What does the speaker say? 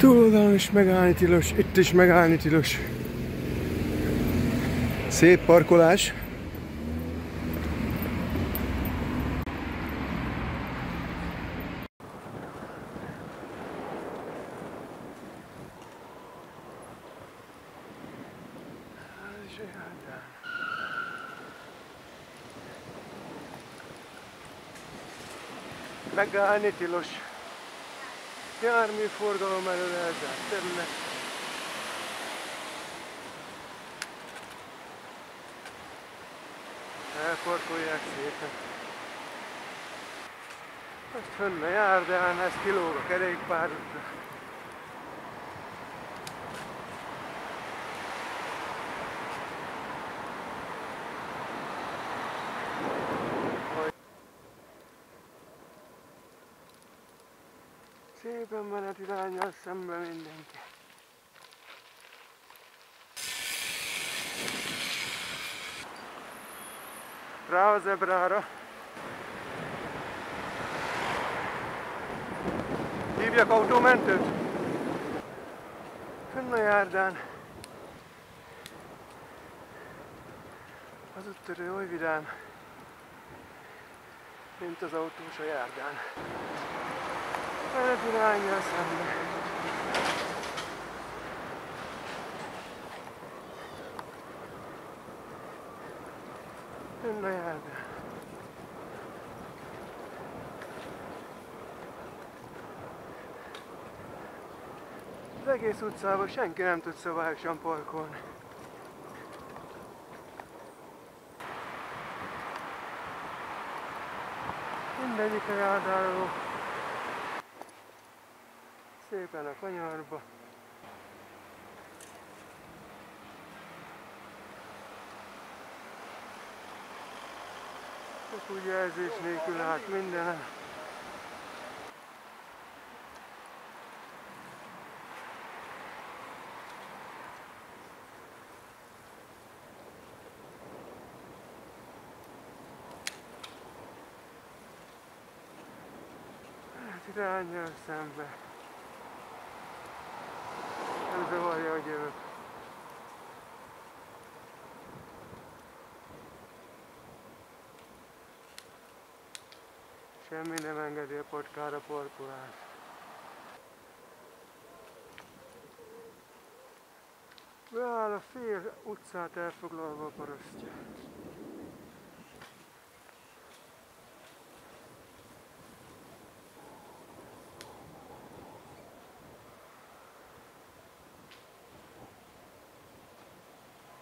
Túloldalon is megállni tilos, itt is megállni tilos. Szép parkolás. Megállni tilos. Járműforgalom elől elzárt terület. Elparkolják szépen. Most fönn a járdán, ez kilóg a kerékpárútra. Szépen menetiránnyal szembe mindenki. Rá a zebrára. Hívjak autómentőt? Fönn a járdán. Az úttörő oly vidám, mint az autós a járdán. Menetiránnyal szembe. Fönn a járdán. Az egész utcában senki nem tud szabályosan parkolni. Mindegyik a járdáról. Szépen a kanyarba. Csak úgy jelzés nélkül át mindenen. Hát irányjal szembe. Nem zavarja, hogy jövök. Semmi nem engedi a potkára parkolást. Beáll a fél utcát elfoglalva a parasztja.